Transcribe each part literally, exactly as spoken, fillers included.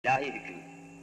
İlahi hüküm.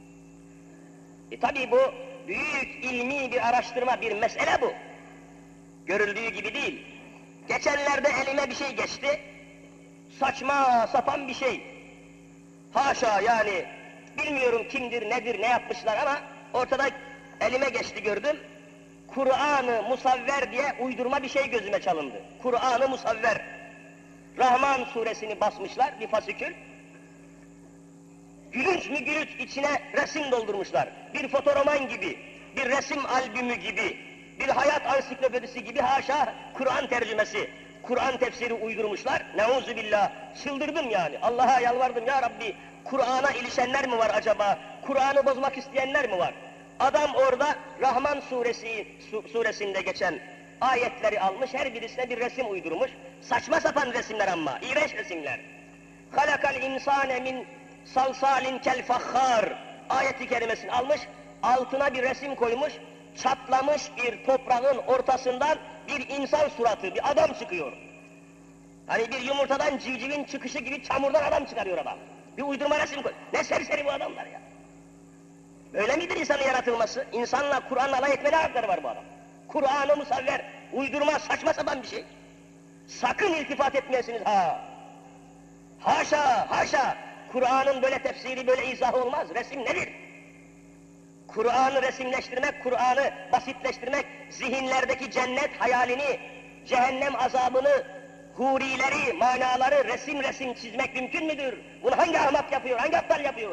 E tabi bu büyük ilmi bir araştırma, bir mesele bu. Görüldüğü gibi değil. Geçenlerde elime bir şey geçti. Saçma sapan bir şey. Haşa yani, bilmiyorum kimdir, nedir, ne yapmışlar ama ortada elime geçti gördüm. Kur'an-ı Musavver diye uydurma bir şey gözüme çalındı. Kur'an-ı Musavver. Rahman suresini basmışlar, bir fasikül. Gülünç mü gülünç, içine resim doldurmuşlar. Bir fotoroman gibi, bir resim albümü gibi, bir hayat ansiklopedisi gibi, haşa Kur'an tercümesi, Kur'an tefsiri uydurmuşlar. Neuzubillah, çıldırdım yani. Allah'a yalvardım, ya Rabbi, Kur'an'a ilişenler mi var acaba? Kur'an'ı bozmak isteyenler mi var? Adam orada Rahman suresi, su, suresinde geçen ayetleri almış, her birisine bir resim uydurmuş. Saçma sapan resimler ama, iğrenç resimler. Halakal insane min salsalin kel fakhar ayeti kerimesini almış, altına bir resim koymuş, çatlamış bir toprağın ortasından bir insan suratı, bir adam çıkıyor. Hani bir yumurtadan civcivin çıkışı gibi çamurdan adam çıkarıyor adam. Bir uydurma resim koy. Ne serseri bu adamlar ya. Böyle midir insanın yaratılması? İnsanla Kur'an'la alay etme ne hakları var bu adam? Kur'an-ı Musavver, uydurma, saçma sapan bir şey. Sakın iltifat etmeyesiniz ha. Haşa, haşa. Kur'an'ın böyle tefsiri, böyle izahı olmaz. Resim nedir? Kur'an'ı resimleştirmek, Kur'an'ı basitleştirmek, zihinlerdeki cennet hayalini, cehennem azabını, hurileri, manaları resim resim çizmek mümkün müdür? Bunu hangi ahmak yapıyor, hangi aptal yapıyor?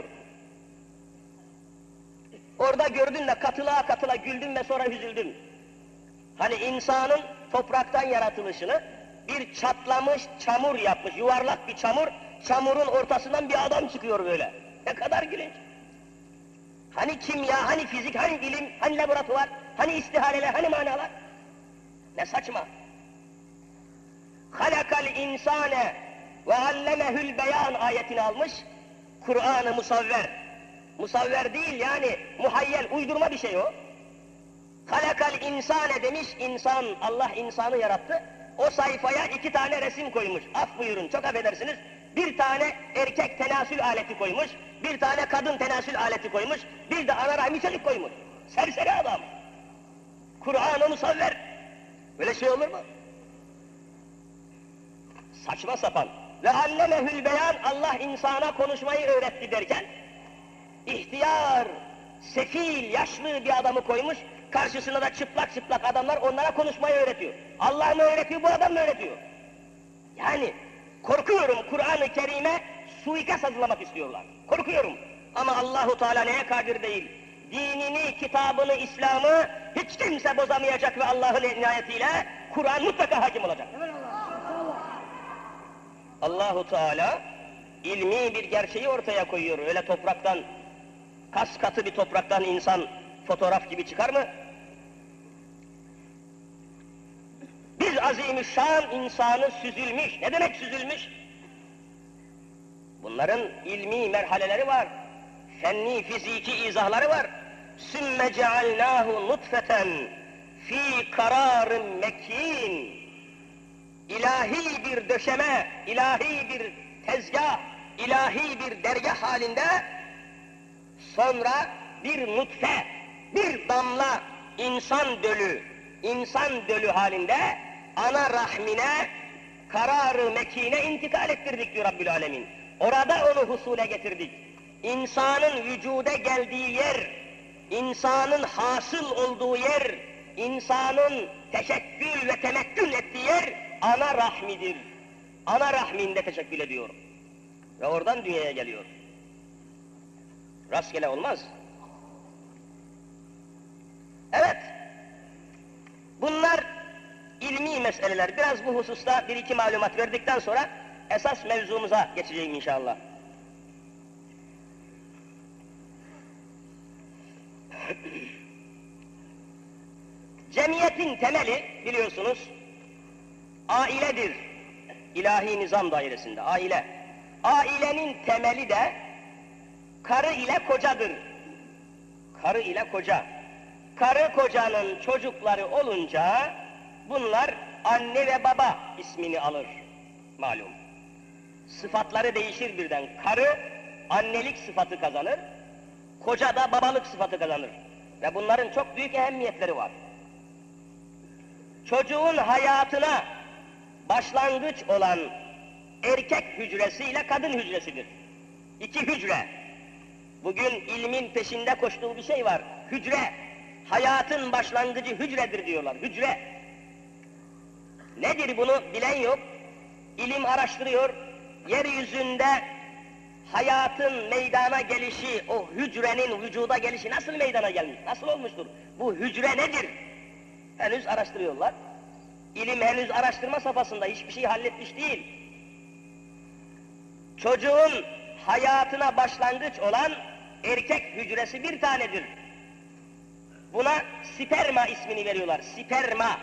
Orada gördüm de katıla katıla güldüm ve sonra üzüldüm. Hani insanın topraktan yaratılışını bir çatlamış çamur yapmış, yuvarlak bir çamur, çamurun ortasından bir adam çıkıyor böyle. Ne kadar gülünç. Hani kimya, hani fizik, hani ilim, hani laboratuvar, hani istihaleler, hani manalar. Ne saçma. Halakal insane ve allemehül beyan ayetini almış, Kur'an-ı Musavver. Musavver değil yani, muhayyel, uydurma bir şey o. Halakal insane demiş, insan, Allah insanı yarattı. O sayfaya iki tane resim koymuş. Af buyurun, çok affedersiniz. Bir tane erkek tenasül aleti koymuş, bir tane kadın tenasül aleti koymuş, bir de ana rahmi çocuk koymuş. Serseri adam. Kur'an-ı Musavver. Böyle şey olur mu? Saçma sapan. Ve allemehül beyan, Allah insana konuşmayı öğretti derken, ihtiyar, sefil, yaşlı bir adamı koymuş, karşısına da çıplak çıplak adamlar onlara konuşmayı öğretiyor. Allah mı öğretiyor, bu adam mı öğretiyor? Yani korkuyorum, Kur'an-ı Kerim'e suikast hazırlamak istiyorlar. Korkuyorum. Ama Allahu Teala neye kadir değil? Dinini, kitabını, İslam'ı hiç kimse bozamayacak ve Allah'ın inayetiyle Kur'an mutlaka hakim olacak. Allahu Teala ilmi bir gerçeği ortaya koyuyor. Öyle topraktan, kas katı bir topraktan insan fotoğraf gibi çıkar mı? Biz azimüşşan insanı süzülmüş. Ne demek süzülmüş? Bunların ilmi merhaleleri var. Fenni, fiziki izahları var. Sümme cealnâhu nutfeten fî kararın mekin. İlahi bir döşeme, ilahi bir tezgah, ilahi bir dergah halinde sonra bir nutfe, bir damla insan dölü, insan dölü halinde ana rahmine, karar-ı mekine intikal ettirdik diyor Rabbül Alemin. Orada onu husule getirdik. İnsanın vücuda geldiği yer, insanın hasıl olduğu yer, insanın teşekkül ve temekkün ettiği yer ana rahmidir. Ana rahminde teşekkül ediyor. Ve oradan dünyaya geliyor. Rastgele olmaz. Evet, bunlar ilmi meseleler. Biraz bu hususta bir iki malumat verdikten sonra esas mevzumuza geçeceğim inşallah. Cemiyetin temeli biliyorsunuz ailedir. İlahi nizam dairesinde aile. Ailenin temeli de karı ile kocadır. Karı ile koca. Karı kocanın çocukları olunca bunlar anne ve baba ismini alır malum. Sıfatları değişir birden. Karı annelik sıfatı kazanır, koca da babalık sıfatı kazanır. Ve bunların çok büyük ehemmiyetleri var. Çocuğun hayatına başlangıç olan erkek hücresi ile kadın hücresidir. İki hücre. Bugün ilmin peşinde koştuğu bir şey var. Hücre. Hayatın başlangıcı hücredir diyorlar. Hücre. Nedir bunu bilen yok. İlim araştırıyor. Yeryüzünde hayatın meydana gelişi, o hücrenin vücuda gelişi nasıl meydana gelmiş? Nasıl olmuştur? Bu hücre nedir? Henüz araştırıyorlar. İlim henüz araştırma safhasında, hiçbir şey halletmiş değil. Çocuğun hayatına başlangıç olan erkek hücresi bir tanedir. Buna sperma ismini veriyorlar. Sperma.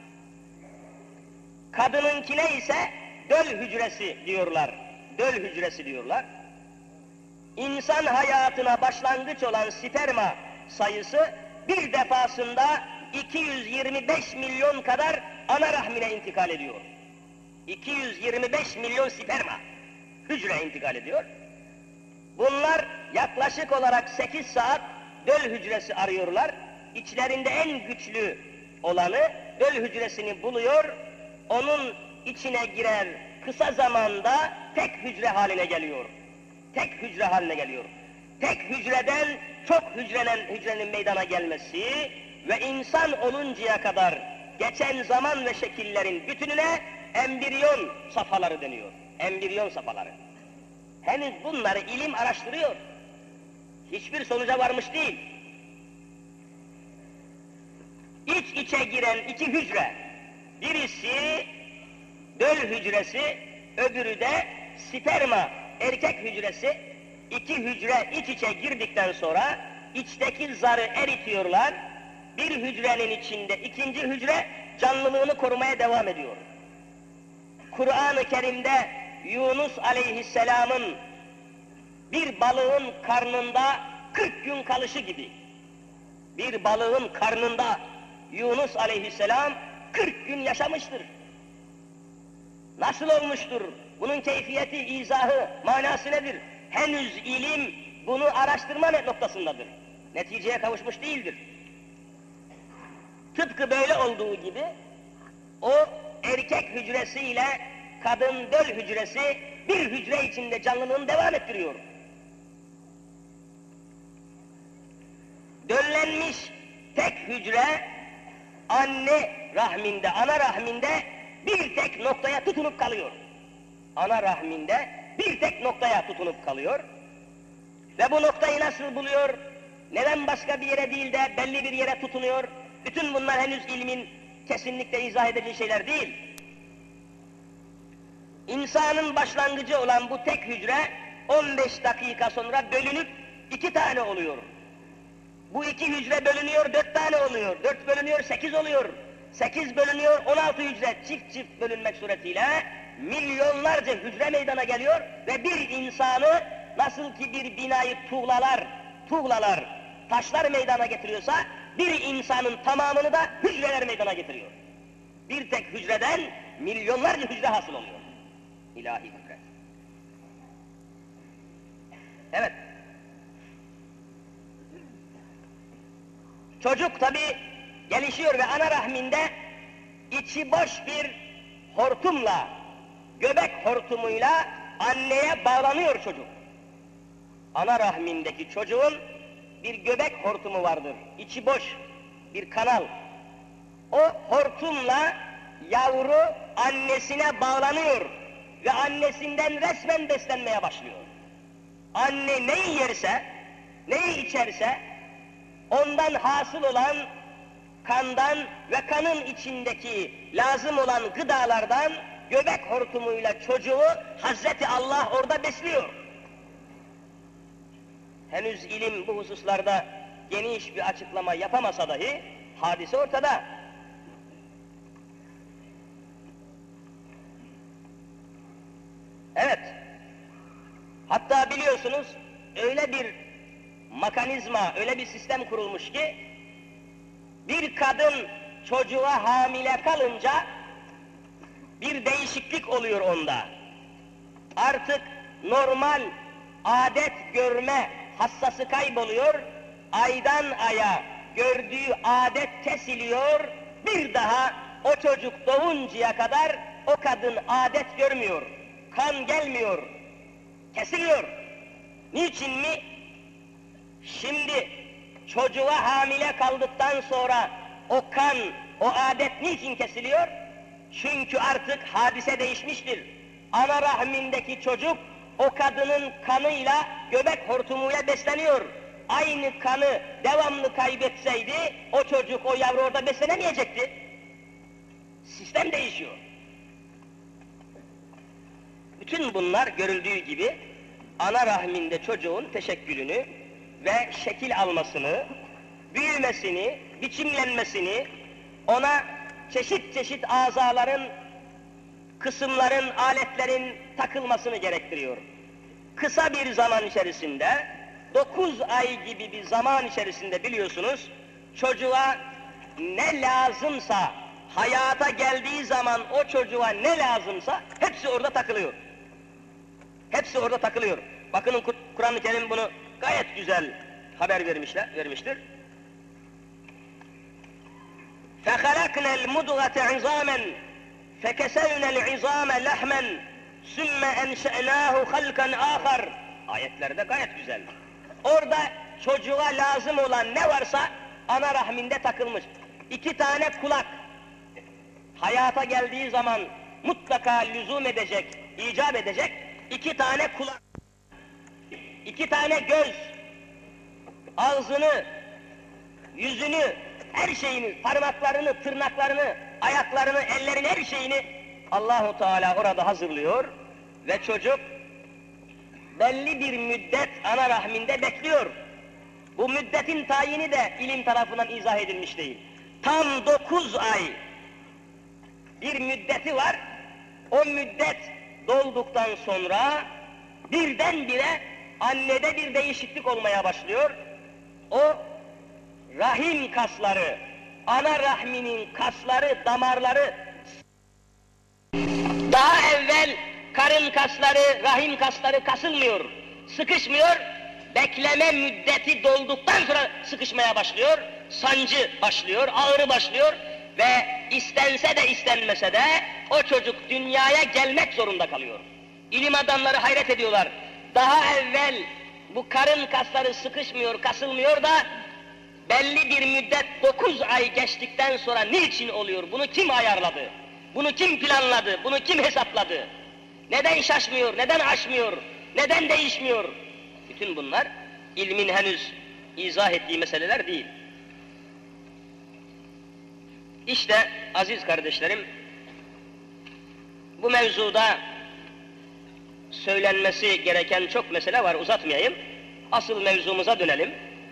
Kadınınkine ise döl hücresi diyorlar. Döl hücresi diyorlar. İnsan hayatına başlangıç olan sperma sayısı bir defasında iki yüz yirmi beş milyon kadar ana rahmine intikal ediyor. iki yüz yirmi beş milyon sperma hücre intikal ediyor. Bunlar yaklaşık olarak sekiz saat döl hücresi arıyorlar. İçlerinde en güçlü olanı döl hücresini buluyor. Onun içine girer, kısa zamanda tek hücre haline geliyor. Tek hücre haline geliyor. Tek hücreden çok hücrenin, hücrenin meydana gelmesi ve insan oluncaya kadar geçen zaman ve şekillerin bütününe embriyon safhaları deniyor. Embriyon safhaları. Henüz bunları ilim araştırıyor. Hiçbir sonuca varmış değil. İç içe giren iki hücre, birisi döl hücresi, öbürü de sperma erkek hücresi. İki hücre iç içe girdikten sonra içteki zarı eritiyorlar. Bir hücrenin içinde ikinci hücre canlılığını korumaya devam ediyor. Kur'an-ı Kerim'de Yunus aleyhisselamın bir balığın karnında kırk gün kalışı gibi, bir balığın karnında Yunus aleyhisselam kırk gün yaşamıştır. Nasıl olmuştur? Bunun keyfiyeti, izahı, manası nedir? Henüz ilim bunu araştırma noktasındadır. Neticeye kavuşmuş değildir. Tıpkı böyle olduğu gibi o erkek hücresiyle kadın döl hücresi bir hücre içinde canlılığını devam ettiriyor. Döllenmiş tek hücre anne rahminde, ana rahminde bir tek noktaya tutunup kalıyor. Ana rahminde bir tek noktaya tutunup kalıyor. Ve bu noktayı nasıl buluyor? Neden başka bir yere değil de belli bir yere tutunuyor? Bütün bunlar henüz ilmin kesinlikle izah edeceği şeyler değil. İnsanın başlangıcı olan bu tek hücre on beş dakika sonra bölünüp iki tane oluyor. Bu iki hücre bölünüyor, dört tane oluyor. Dört bölünüyor, sekiz oluyor. Sekiz bölünüyor, on altı hücre çift çift bölünmek suretiyle milyonlarca hücre meydana geliyor ve bir insanı nasıl ki bir binayı tuğlalar, tuğlalar, taşlar meydana getiriyorsa bir insanın tamamını da hücreler meydana getiriyor. Bir tek hücreden milyonlarca hücre hasıl oluyor. İlahi kudret. Evet. Çocuk tabi gelişiyor ve ana rahminde içi boş bir hortumla, göbek hortumuyla anneye bağlanıyor çocuk. Ana rahmindeki çocuğun bir göbek hortumu vardır, içi boş bir kanal. O hortumla yavru annesine bağlanıyor ve annesinden resmen beslenmeye başlıyor. Anne neyi yerse, neyi içerse, ondan hasıl olan kandan ve kanın içindeki lazım olan gıdalardan göbek hortumuyla çocuğu Hazreti Allah orada besliyor. Henüz ilim bu hususlarda geniş bir açıklama yapamasa dahi hadise ortada. Evet, hatta biliyorsunuz öyle bir mekanizma, öyle bir sistem kurulmuş ki bir kadın çocuğa hamile kalınca bir değişiklik oluyor onda. Artık normal adet görme hassası kayboluyor, aydan aya gördüğü adet kesiliyor, bir daha o çocuk doğuncaya kadar o kadın adet görmüyor, kan gelmiyor, kesiliyor. Niçin mi? Şimdi çocuğa hamile kaldıktan sonra o kan, o adet niçin kesiliyor? Çünkü artık hadise değişmiştir. Ana rahmindeki çocuk o kadının kanıyla, göbek hortumuyla besleniyor. Aynı kanı devamlı kaybetseydi o çocuk, o yavru orada beslenemeyecekti. Sistem değişiyor. Bütün bunlar görüldüğü gibi ana rahminde çocuğun teşekkülünü ve şekil almasını, büyümesini, biçimlenmesini, ona çeşit çeşit azaların, kısımların, aletlerin takılmasını gerektiriyor. Kısa bir zaman içerisinde, dokuz ay gibi bir zaman içerisinde biliyorsunuz, çocuğa ne lazımsa, hayata geldiği zaman o çocuğa ne lazımsa hepsi orada takılıyor. Hepsi orada takılıyor. Bakın Kur'an-ı Kerim bunu gayet güzel haber vermişler, vermiştir. فَخَلَقْنَا الْمُدْغَةَ عِظَامًا فَكَسَوْنَا الْعِظَامَ لَحْمًا ثُمَّ أَنْشَأْنَاهُ خَلْقًا آخَرَ. Ayetlerde gayet güzel. Orada çocuğa lazım olan ne varsa ana rahminde takılmış. İki tane kulak hayata geldiği zaman mutlaka lüzum edecek, icap edecek. İki tane kulak, iki tane göz, ağzını, yüzünü, her şeyini, parmaklarını, tırnaklarını, ayaklarını, ellerini, her şeyini Allahu Teala orada hazırlıyor ve çocuk belli bir müddet ana rahminde bekliyor. Bu müddetin tayini de ilim tarafından izah edilmiş değil. Tam dokuz ay bir müddeti var. O müddet dolduktan sonra birdenbire annede bir değişiklik olmaya başlıyor. O rahim kasları, ana rahminin kasları, damarları, daha evvel karın kasları, rahim kasları kasılmıyor, sıkışmıyor, bekleme müddeti dolduktan sonra sıkışmaya başlıyor, sancı başlıyor, ağrı başlıyor ve istense de istenmese de o çocuk dünyaya gelmek zorunda kalıyor. İlim adamları hayret ediyorlar. Daha evvel bu karın kasları sıkışmıyor, kasılmıyor da belli bir müddet dokuz ay geçtikten sonra niçin oluyor? Bunu kim ayarladı? Bunu kim planladı? Bunu kim hesapladı? Neden şaşmıyor? Neden aşmıyor? Neden değişmiyor? Bütün bunlar ilmin henüz izah ettiği meseleler değil. İşte aziz kardeşlerim, bu mevzuda söylenmesi gereken çok mesele var, uzatmayayım. Asıl mevzumuza dönelim.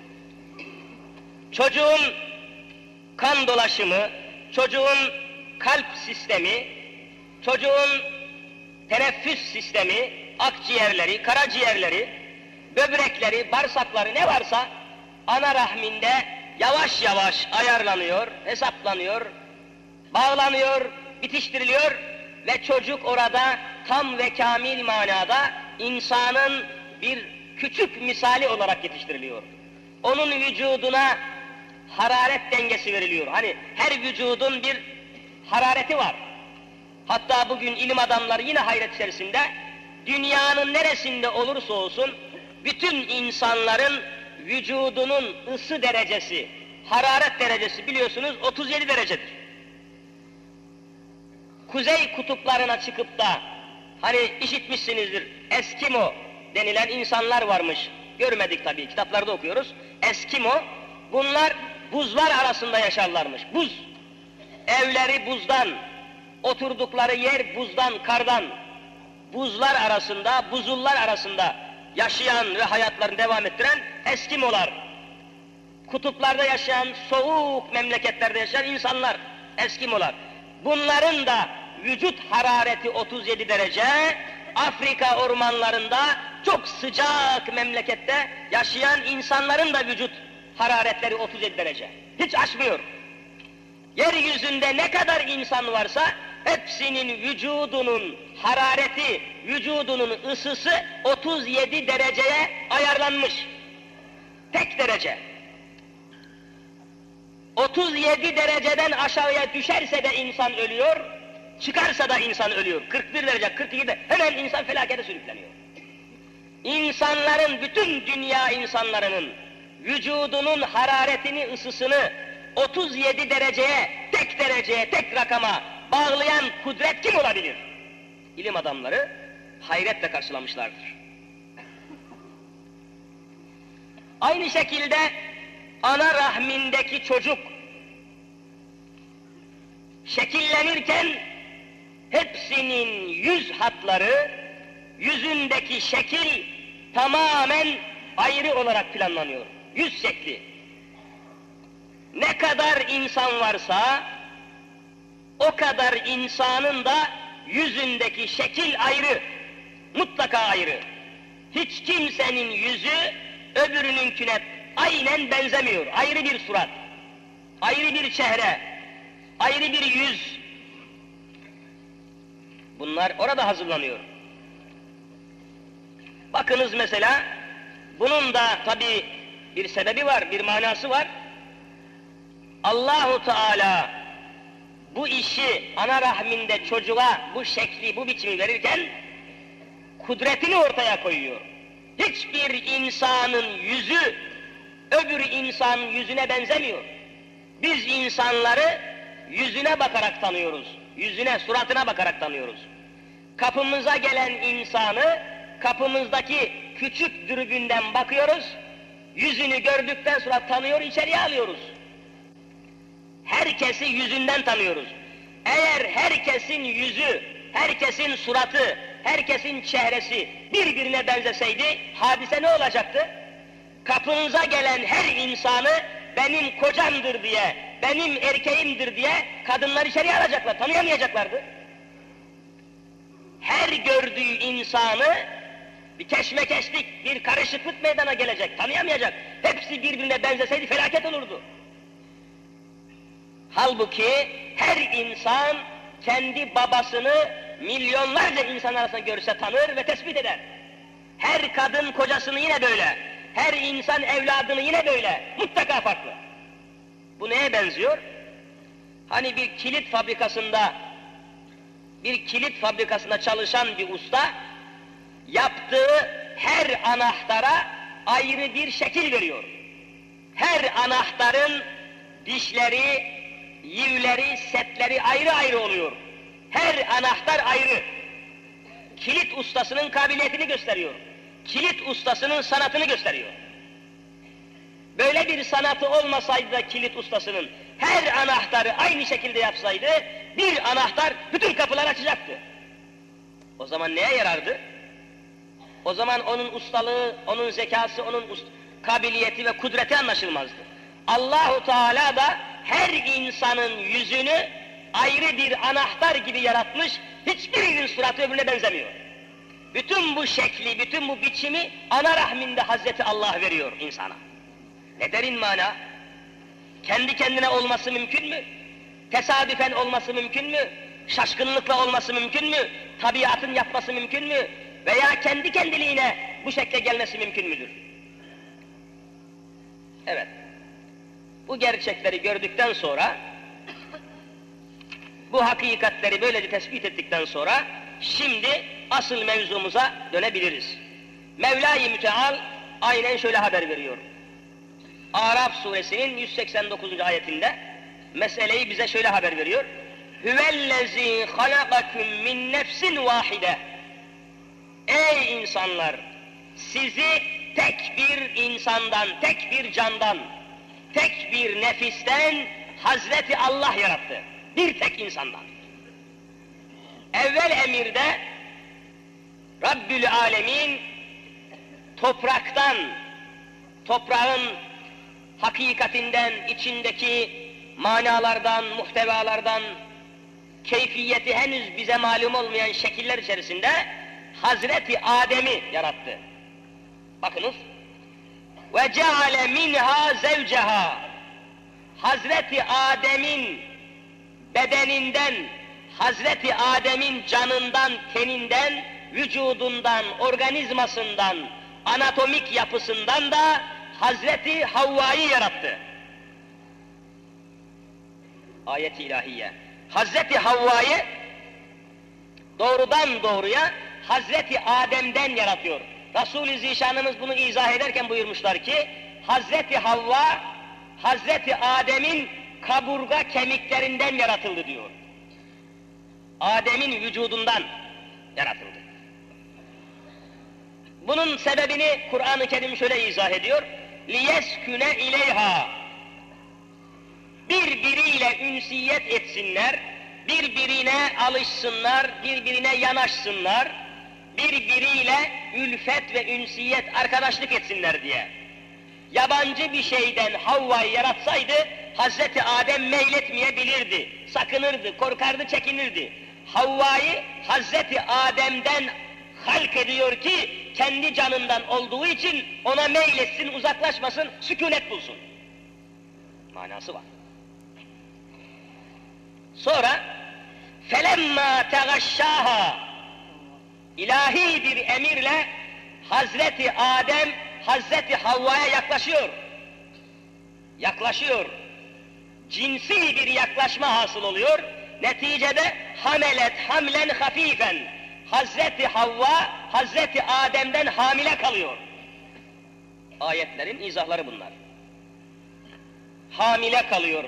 Çocuğun kan dolaşımı, çocuğun kalp sistemi, çocuğun teneffüs sistemi, akciğerleri, karaciğerleri, böbrekleri, bağırsakları ne varsa ana rahminde yavaş yavaş ayarlanıyor, hesaplanıyor, bağlanıyor, bitiştiriliyor ve çocuk orada tam ve kamil manada insanın bir küçük misali olarak yetiştiriliyor. Onun vücuduna hararet dengesi veriliyor. Hani her vücudun bir harareti var. Hatta bugün ilim adamları yine hayret içerisinde, dünyanın neresinde olursa olsun bütün insanların vücudunun ısı derecesi, hararet derecesi biliyorsunuz otuz yedi derecedir. Kuzey kutuplarına çıkıp da hani işitmişsinizdir, Eskimo denilen insanlar varmış. Görmedik tabii, kitaplarda okuyoruz. Eskimo, bunlar buzlar arasında yaşarlarmış. Buz, evleri buzdan, oturdukları yer buzdan, kardan. Buzlar arasında, buzullar arasında yaşayan ve hayatlarını devam ettiren Eskimolar. Kutuplarda yaşayan, soğuk memleketlerde yaşayan insanlar, Eskimolar. Bunların da vücut harareti otuz yedi derece, Afrika ormanlarında çok sıcak memlekette yaşayan insanların da vücut hararetleri otuz yedi derece. Hiç aşmıyor. Yeryüzünde ne kadar insan varsa hepsinin vücudunun harareti, vücudunun ısısı otuz yedi dereceye ayarlanmış. Tek derece. otuz yedi dereceden aşağıya düşerse de insan ölüyor, çıkarsa da insan ölüyor. kırk bir derece, kırk iki derece, hemen insan felakete sürükleniyor. İnsanların, bütün dünya insanlarının vücudunun hararetini, ısısını otuz yedi dereceye, tek dereceye, tek rakama bağlayan kudret kim olabilir? İlim adamları hayretle karşılamışlardır. Aynı şekilde ana rahmindeki çocuk şekillenirken hepsinin yüz hatları, yüzündeki şekil tamamen ayrı olarak planlanıyor. Yüz şekli. Ne kadar insan varsa o kadar insanın da yüzündeki şekil ayrı, mutlaka ayrı. Hiç kimsenin yüzü öbürününkine aynen benzemiyor. Ayrı bir surat, ayrı bir çehre, ayrı bir yüz. Bunlar orada hazırlanıyor. Bakınız mesela, bunun da tabii bir sebebi var, bir manası var. Allahu Teala bu işi ana rahminde çocuğa bu şekli, bu biçimi verirken kudretini ortaya koyuyor. Hiçbir insanın yüzü öbür insanın yüzüne benzemiyor. Biz insanları yüzüne bakarak tanıyoruz. Yüzüne, suratına bakarak tanıyoruz. Kapımıza gelen insanı kapımızdaki küçük dürbünden bakıyoruz. Yüzünü gördükten sonra tanıyor, içeriye alıyoruz. Herkesi yüzünden tanıyoruz. Eğer herkesin yüzü, herkesin suratı, herkesin çehresi birbirine benzeseydi hadise ne olacaktı? Kapınıza gelen her insanı benim kocamdır diye, benim erkeğimdir diye kadınlar içeriye alacaklar, tanıyamayacaklardı. Her gördüğü insanı bir keşmekeşlik, bir karışıklık meydana gelecek, tanıyamayacak. Hepsi birbirine benzeseydi felaket olurdu. Halbuki her insan kendi babasını milyonlarca insan arasında görse tanır ve tespit eder. Her kadın kocasını yine böyle, her insan evladını yine böyle, mutlaka farklı. Bu neye benziyor? Hani bir kilit fabrikasında, bir kilit fabrikasında çalışan bir usta, yaptığı her anahtara ayrı bir şekil veriyor. Her anahtarın dişleri, yivleri, setleri ayrı ayrı oluyor. Her anahtar ayrı. Kilit ustasının kabiliyetini gösteriyor. Kilit ustasının sanatını gösteriyor. Böyle bir sanatı olmasaydı da kilit ustasının her anahtarı aynı şekilde yapsaydı, bir anahtar bütün kapıları açacaktı. O zaman neye yarardı? O zaman onun ustalığı, onun zekası, onun kabiliyeti ve kudreti anlaşılmazdı. Allahu Teala da her insanın yüzünü ayrı bir anahtar gibi yaratmış, hiçbirinin suratı öbürüne benzemiyor. Bütün bu şekli, bütün bu biçimi ana rahminde Hazreti Allah veriyor insana. Ne derin mana? Kendi kendine olması mümkün mü? Tesadüfen olması mümkün mü? Şaşkınlıkla olması mümkün mü? Tabiatın yapması mümkün mü? Veya kendi kendiliğine bu şekle gelmesi mümkün müdür? Evet. Bu gerçekleri gördükten sonra, bu hakikatleri böylece tespit ettikten sonra, şimdi asıl mevzumuza dönebiliriz. Mevla-i Müteal aynen şöyle haber veriyor. Araf suresinin yüz seksen dokuzuncu ayetinde meseleyi bize şöyle haber veriyor. Hüvellezî halakakum min nefsin vahide. Ey insanlar! Sizi tek bir insandan, tek bir candan, tek bir nefisten Hazreti Allah yarattı. Bir tek insandan. Evvel emirde Rabbül Alemin topraktan, toprağın hakikatinden, içindeki manalardan, muhtevalardan, keyfiyeti henüz bize malum olmayan şekiller içerisinde Hazreti Adem'i yarattı. Bakınız. Ve ceale minha zevceha. Hazreti Adem'in bedeninden, Hazreti Adem'in canından, teninden, vücudundan, organizmasından, anatomik yapısından da Hazreti Havva'yı yarattı. Ayet-i ilahiye. Hazreti Havva'yı doğrudan doğruya Hazreti Adem'den yaratıyor. Resul-i Zişanımız bunu izah ederken buyurmuşlar ki, Hazreti Havva, Hazreti Adem'in kaburga kemiklerinden yaratıldı diyor. Adem'in vücudundan yaratıldı. Bunun sebebini Kur'an-ı Kerim şöyle izah ediyor. لِيَسْكُنَ اِلَيْهَا Birbiriyle ünsiyet etsinler, birbirine alışsınlar, birbirine yanaşsınlar, birbiriyle ülfet ve ünsiyet, arkadaşlık etsinler diye. Yabancı bir şeyden Havva'yı yaratsaydı, Hazreti Adem meyletmeyebilirdi, sakınırdı, korkardı, çekinirdi. Havva'yı Hazreti Adem'den halk ediyor ki, kendi canından olduğu için ona meyletsin, uzaklaşmasın, sükunet bulsun. Manası var. Sonra, فَلَمَّا تَغَشَّاهَا ilahi bir emirle Hazreti Adem, Hazreti Havva'ya yaklaşıyor. Yaklaşıyor. Cinsi bir yaklaşma hasıl oluyor. Neticede hamelet hamlen hafifen. Hazreti Havva, Hazreti Adem'den hamile kalıyor. Ayetlerin izahları bunlar. Hamile kalıyor.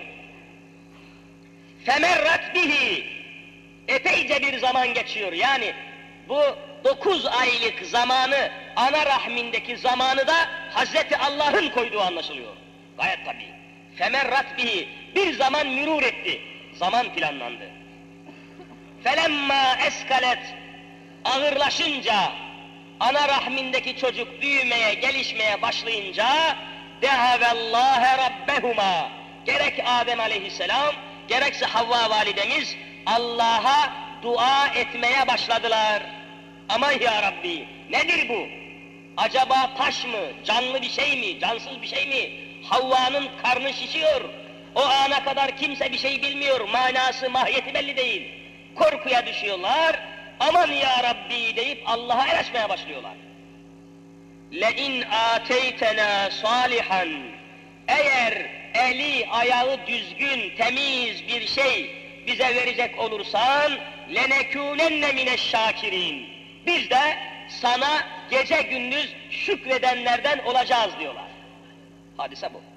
Femerrat bihi. Epeyce bir zaman geçiyor. Yani bu dokuz aylık zamanı, ana rahmindeki zamanı da Hazreti Allah'ın koyduğu anlaşılıyor. Gayet tabii. Femerrat bihi. Bir zaman mürur etti. Zaman planlandı. Felemma eskalet. Ağırlaşınca, ana rahmindeki çocuk büyümeye, gelişmeye başlayınca dehavellâhe rabbehuma. Gerek Adem aleyhisselam, gerekse Havva validemiz Allah'a dua etmeye başladılar. Aman ya Rabbi, nedir bu? Acaba taş mı, canlı bir şey mi, cansız bir şey mi? Havva'nın karnı şişiyor. O ana kadar kimse bir şey bilmiyor, manası, mahiyeti belli değil. Korkuya düşüyorlar. Aman ya Rabbi deyip Allah'a el açmaya başlıyorlar. لَاِنْ آتَيْتَنَا صَالِحًا Eğer eli, ayağı düzgün, temiz bir şey bize verecek olursan لَنَكُونَنَّ مِنَ الشَّاكِرِينَ Biz de sana gece gündüz şükredenlerden olacağız diyorlar. Hadise bu.